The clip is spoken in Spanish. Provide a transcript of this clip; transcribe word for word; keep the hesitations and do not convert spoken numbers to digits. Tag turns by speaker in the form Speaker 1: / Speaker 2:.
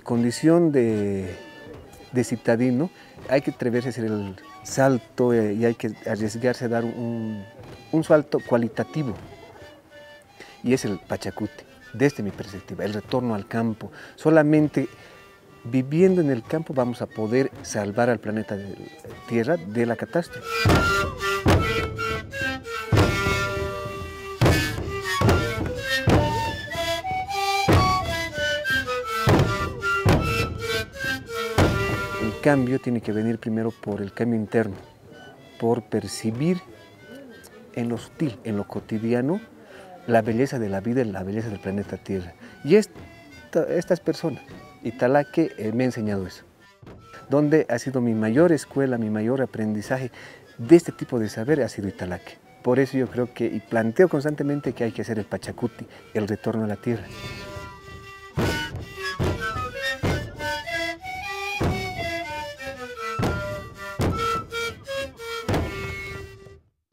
Speaker 1: condición de, de citadino hay que atreverse a hacer el salto eh, y hay que arriesgarse a dar un, un salto cualitativo. Y es el Pachacuti, desde mi perspectiva, el retorno al campo. Solamente viviendo en el campo vamos a poder salvar al planeta Tierra de la catástrofe. El cambio tiene que venir primero por el cambio interno, por percibir en lo sutil, en lo cotidiano, la belleza de la vida y la belleza del planeta Tierra. Y esta, estas personas, Italaque eh, me ha enseñado eso, donde ha sido mi mayor escuela, mi mayor aprendizaje de este tipo de saber ha sido Italaque. Por eso yo creo que, y planteo constantemente que hay que hacer el Pachacuti, el retorno a la tierra.